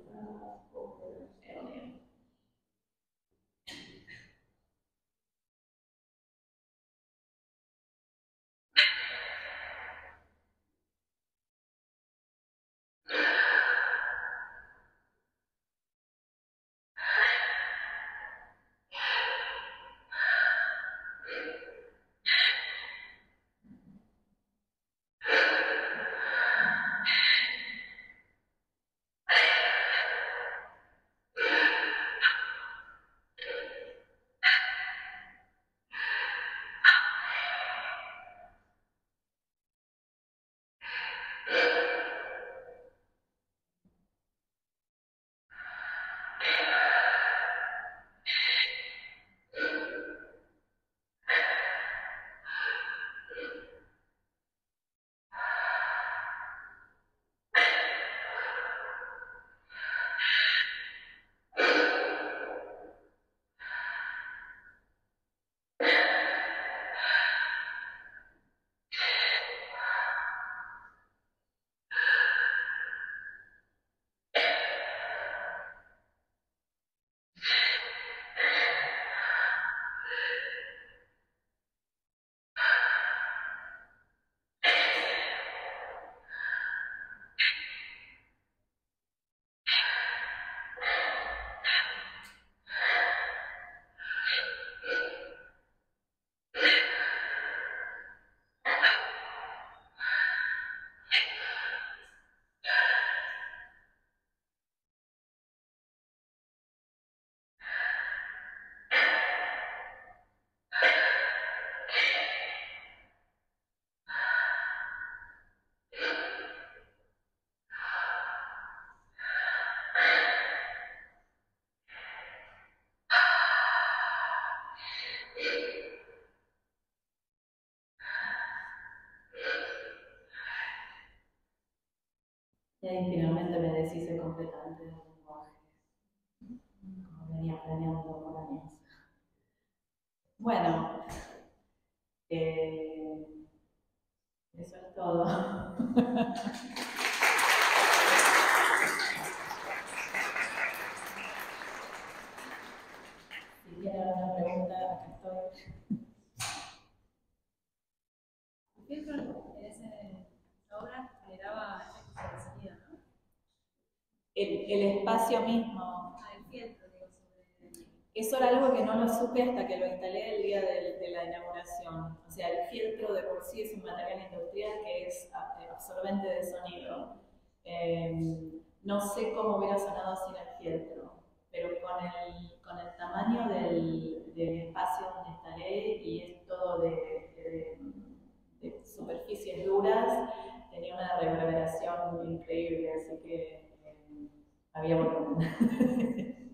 Y ahí finalmente me deshice completamente del lenguaje, como venía planeando por años. Bueno, eh, eso es todo. el, el espacio mismo. Ah, el fieltro, digo, sobre... Eso era algo que no lo supe hasta que lo instalé el día de, de la inauguración. O sea, el fieltro de por sí es un material industrial que es absorbente de sonido. Eh, no sé cómo hubiera sonado sin el fieltro, pero con el, con el tamaño del, del espacio donde instalé, y es todo de, de, de superficies duras, tenía una reverberación increíble, así que eh, había volumen.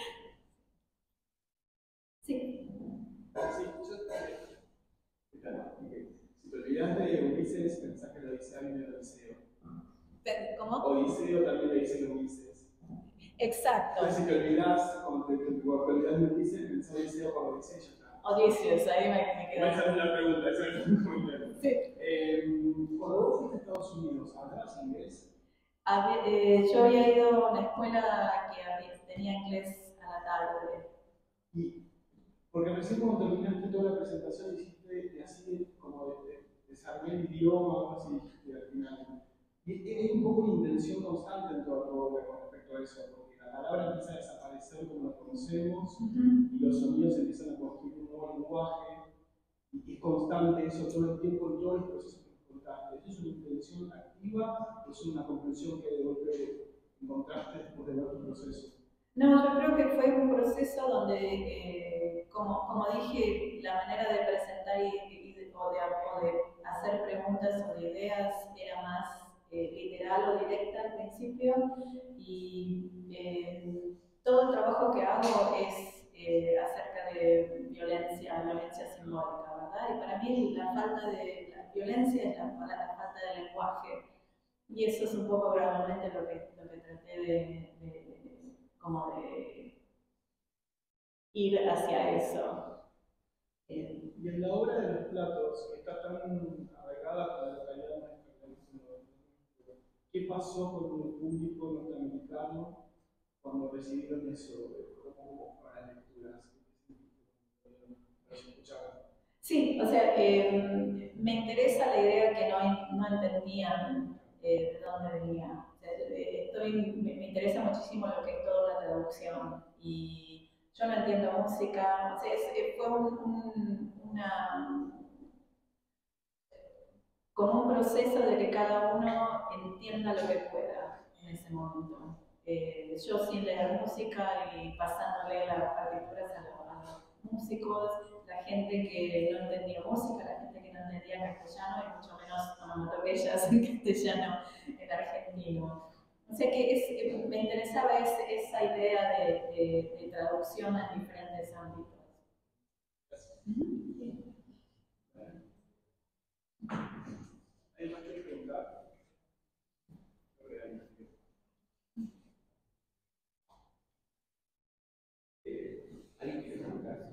Sí. Sí, yo ¿qué tal? Si te olvidas de Ulises, pensás que la Odisea viene de Odiseo. ¿Cómo? Odiseo también le dicen Ulises. Exacto. Entonces, si te olvidas, cuando te, te, te olvidas de Ulises, pensás Odiseo por Odiseo y ya está. Odysseus, ahí me, me quedé. Esa es la pregunta, esa es la pregunta. Sí. Eh, cuando vos fuiste a Estados Unidos, ¿hablabas inglés? Había, eh, yo había ido a una escuela que había, tenía inglés a la tarde. Y, porque recién cuando terminaste toda la presentación hiciste así como de, de, desarmé el idioma, algo así dijiste al final. Y hay un poco una intención constante en toda tu obra con respecto a eso, porque la palabra empieza a desaparecer como la conocemos, uh-huh, y los sonidos empiezan a construir un nuevo lenguaje, y es constante eso todo el tiempo en todos los procesos que nos contaste. ¿Eso es una intención activa o es una conclusión que de golpe encontraste después de ver tu proceso? No, yo creo que fue un proceso donde, eh, como, como dije, la manera de presentar y, y o, de, o de hacer preguntas o de ideas era más eh, literal o directa al principio, y eh, todo el trabajo que hago es eh, acerca de violencia, violencia simbólica, ¿verdad? Y para mí la falta de la violencia es la, la falta de lenguaje, y eso es un poco gradualmente lo que, lo que traté de, de como de ir hacia eso. Eh, y en la obra de los platos, que está tan arraigada con la localidad nuestra, ¿qué pasó con el público norteamericano cuando recibieron eso? ¿Cómo fueron las lecturas? ¿Los escuchaban? Sí, o sea, eh, me interesa la idea que no, no entendían eh, de dónde venía. O sea, estoy, me, me interesa muchísimo lo que es toda la traducción, y yo no entiendo música. O sea, es, fue un, un, una, como un proceso de que cada uno entienda lo que pueda en ese momento. Eh, yo sin leer música y pasándole las partituras a los, a los músicos, la gente que no entendía música, la gente que no entendía castellano, y mucho menos onomatopeyas en castellano en argentino. O sea que es, me interesaba es, esa idea de, de, de traducción en diferentes ámbitos. ¿Hay más que preguntar? Eh, ¿Alguien quiere preguntar?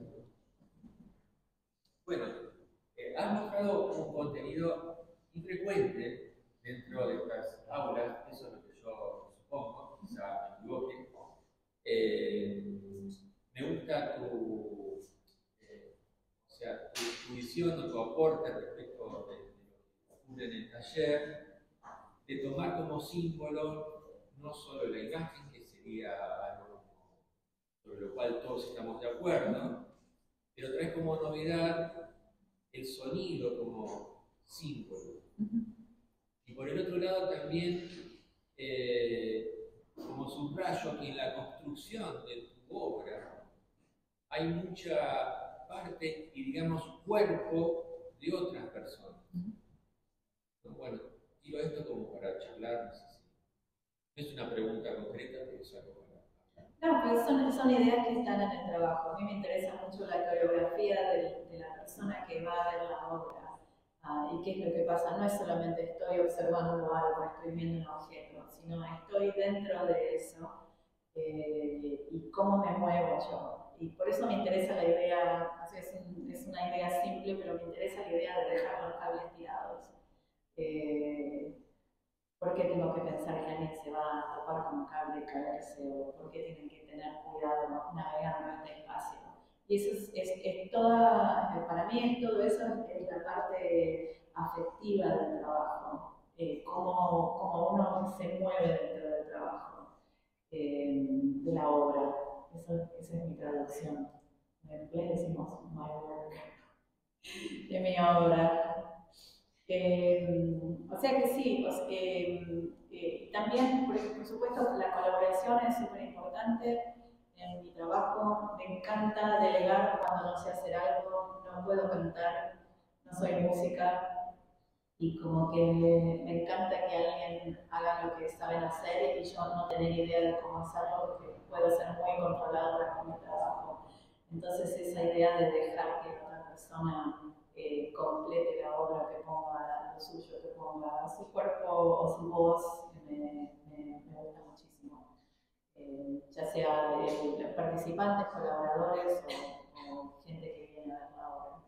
Bueno, eh, has mostrado un contenido infrecuente dentro de estas aulas, eso es lo que yo supongo, quizá me equivoque. Eh, me gusta tu, eh, o sea, tu, tu visión o tu aporte respecto de, de lo que ocurre en el taller, de tomar como símbolo no solo la imagen, que sería algo sobre lo cual todos estamos de acuerdo, pero traes como novedad el sonido como símbolo. Y por el otro lado también, eh, como subrayo que en la construcción de tu obra hay mucha parte y, digamos, cuerpo de otras personas. ¿No? Bueno, digo esto como para charlar, no sé si. No es una pregunta concreta, pero es algo para. No, pues son, son ideas que están en el trabajo. A mí me interesa mucho la coreografía de, de la persona que va a ver la obra, uh, y qué es lo que pasa. No es solamente estoy observando algo, estoy viendo un objeto, sino estoy dentro de eso, eh, y cómo me muevo yo. Y por eso me interesa la idea, o sea, es, un, es una idea simple, pero me interesa la idea de dejar los cables tirados. Eh, ¿Por qué tengo que pensar que alguien se va a topar con un cable y caerse? ¿O por qué tienen que tener cuidado navegando en este espacio? Y eso es, es, es toda, para mí es todo eso, es la parte afectiva del trabajo, eh, cómo, cómo uno se mueve dentro del trabajo. eh, de la obra. Eso, esa es mi traducción. En inglés decimos my work, de mi obra. Eh, o sea que sí, o sea, eh, eh, también, por, por supuesto, la colaboración es súper importante en mi trabajo. Me encanta delegar cuando no sé hacer algo, no puedo cantar, no soy música, y como que me encanta que alguien haga lo que saben hacer y yo no tener idea de cómo hacerlo porque puedo ser muy controladora con mi trabajo. Entonces esa idea de dejar que otra persona eh, complete la obra, que ponga lo suyo, que ponga su cuerpo o su voz, me, me, me gusta muchísimo. Eh, ya sea de, de participantes, colaboradores o, o gente que viene a ver la obra.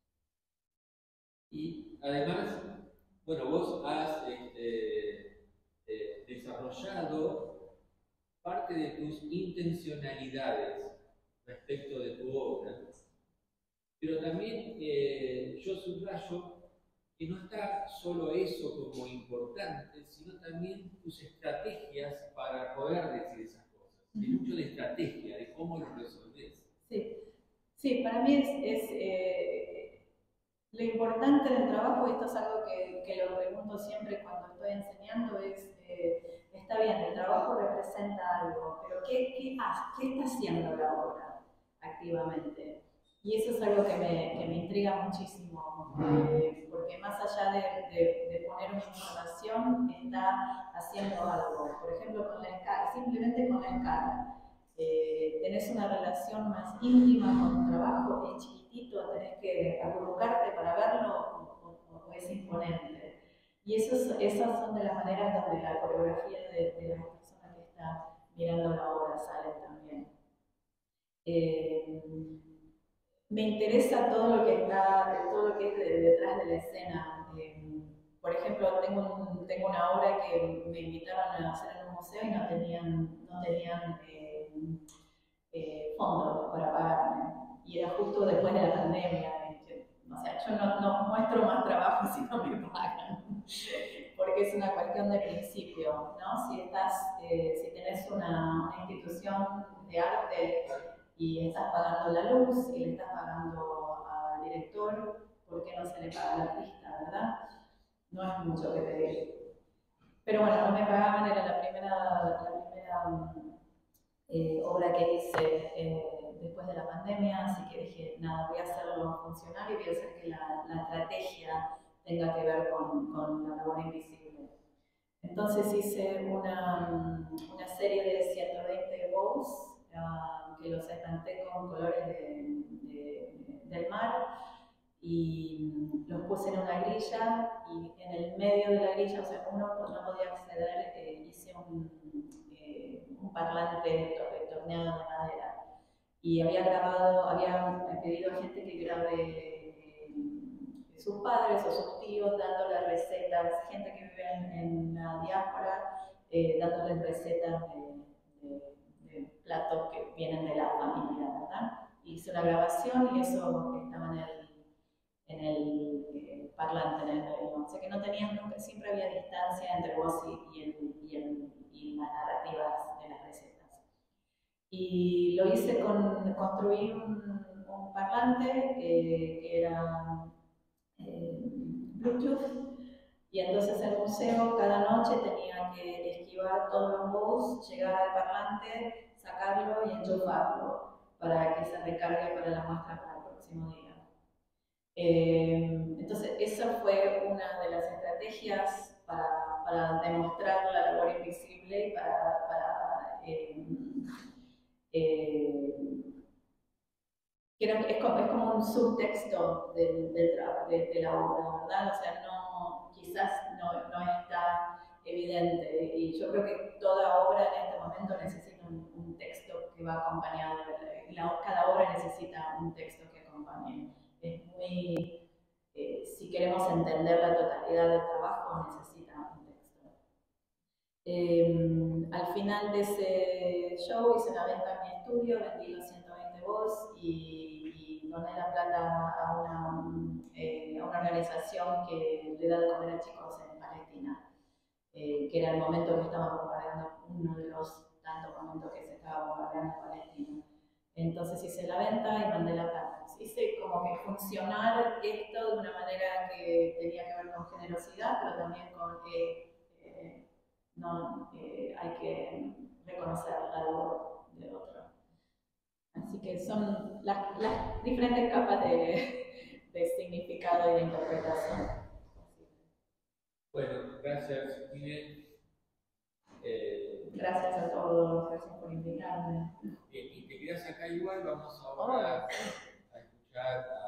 Y además, bueno, vos has este, eh, desarrollado parte de tus intencionalidades respecto de tu obra, pero también eh, yo subrayo que no está solo eso como importante, sino también tus estrategias para poder decir esas cosas. Hay mucho de estrategia, de cómo lo resolvés. Sí, sí, para mí es, es eh, lo importante del trabajo, y esto es algo que, que lo pregunto siempre cuando estoy enseñando, es, eh, está bien, el trabajo representa algo, pero ¿qué, qué, hace, ¿qué está haciendo la obra activamente? Y eso es algo que me, que me intriga muchísimo, eh, porque más allá de, de, de poner una información, está haciendo algo. Por ejemplo, con la escala, simplemente con la escala. Eh, tenés una relación más íntima con tu trabajo, es chiquitito, tenés que acurrucarte para verlo o, o, o es imponente. Y esos, esas son de las maneras donde la coreografía de, de la persona que está mirando la obra sale también. Eh, me interesa todo lo que está, todo lo que es de, detrás de la escena. Eh, por ejemplo, tengo, un, tengo una obra que me invitaron a hacer en un museo y no tenían, no tenían eh, eh, fondos para pagarme. Y era justo después de la pandemia. O sea, yo no, no muestro más trabajo si no me pagan, porque es una cuestión de principio, ¿no? Si, estás, eh, si tenés una, una institución de arte y estás pagando la luz y le estás pagando al director, ¿por qué no se le paga al artista, verdad? No es mucho que pedir. Pero bueno, no me pagaban, era la primera, la primera eh, obra que hice eh, después de la pandemia, así que dije, nada, voy a hacerlo funcionar y voy a hacer que la, la estrategia tenga que ver con, con la labor invisible. Entonces hice una, una serie de ciento veinte bowls uh, que los espanté con colores de, de, del mar y los puse en una grilla y en el medio de la grilla, o sea, uno no podía acceder, eh, hice un, eh, un parlante torneado de madera y había grabado, había pedido a gente que grabe eh, sus padres o sus tíos dándole recetas, gente que vive en, en la diáspora, eh, dándoles recetas de, de, de platos que vienen de la familia, ¿verdad? Hice una grabación y eso estaba en el, en el eh, parlante, en el medio. O sea que no tenían nunca, siempre había distancia entre vos y, y, el, y, el, y las narrativas de las recetas. Y lo hice con, construí un, un parlante eh, que era eh, Bluetooth, y entonces el museo cada noche tenía que esquivar todos los bus, llegar al parlante, sacarlo y enchufarlo para que se recargue para la muestra para el próximo día. Eh, entonces esa fue una de las estrategias para, para demostrar la labor invisible y para, para eh, eh, que era, es, como, es como un subtexto del, del de, de la obra, ¿verdad? O sea, no, quizás no, no está evidente, y yo creo que toda obra en este momento necesita un, un texto que va acompañado, la, cada obra necesita un texto que acompañe. Es muy, eh, si queremos entender la totalidad del trabajo, necesita un texto. Eh, al final de ese show hice una venta en mi estudio, vendí los ciento veinte voz y, y doné la plata a una, eh, a una organización que le da de comer a chicos en Palestina, eh, que era el momento que estaban bombardeando, uno de los tantos acá y Mandela acá. Hice como que funcionar esto de una manera que tenía que ver con generosidad, pero también con eh, eh, no, eh, hay que reconocer la labor de otro. Así que son las, las diferentes capas de, de significado y de interpretación. Bueno, gracias, Miguel. Eh, Gracias a todos, gracias por invitarme. y, y te quedas acá igual, vamos ahora Oh, sí. a escuchar